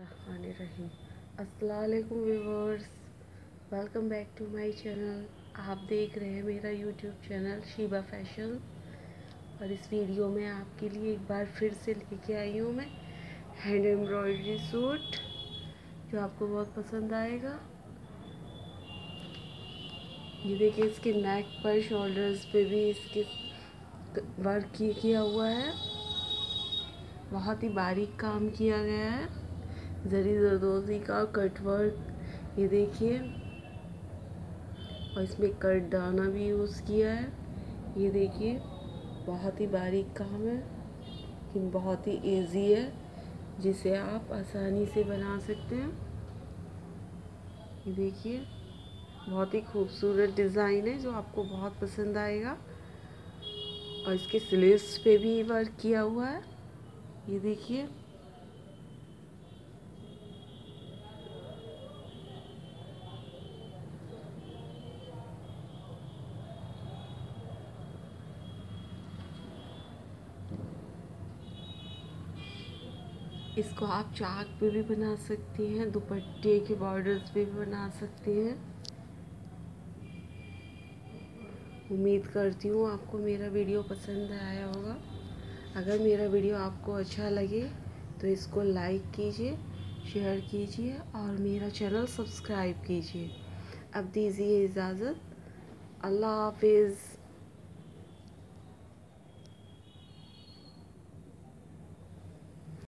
बिस्मिल्लाहिर्रहमानिर्रहीम। अस्सलाम वालेकुम viewers, welcome back to my channel. आप देख रहे हैं मेरा यूट्यूब चैनल शीबा फैशन। और इस वीडियो में आपके लिए एक बार फिर से लेके आई हूँ मैं हैंड एम्ब्रॉयडरी सूट, जो आपको बहुत पसंद आएगा। ये देखिए, इसके नेक पर, शोल्डर्स पे भी इसके वर्क किया हुआ है। बहुत ही बारीक काम किया गया है, जरी जरदोजी का कट वर्क। ये देखिए, और इसमें कट दाना भी यूज़ किया है। ये देखिए, बहुत ही बारीक काम है लेकिन बहुत ही इजी है, जिसे आप आसानी से बना सकते हैं। ये देखिए, बहुत ही खूबसूरत डिज़ाइन है जो आपको बहुत पसंद आएगा। और इसके स्लीव्स पे भी वर्क किया हुआ है। ये देखिए, इसको आप चाक पे भी बना सकती हैं, दुपट्टे के बॉर्डर्स पे भी बना सकती हैं। उम्मीद करती हूँ आपको मेरा वीडियो पसंद आया होगा। अगर मेरा वीडियो आपको अच्छा लगे तो इसको लाइक कीजिए, शेयर कीजिए और मेरा चैनल सब्सक्राइब कीजिए। अब दीजिए इजाज़त। अल्लाह हाफिज़।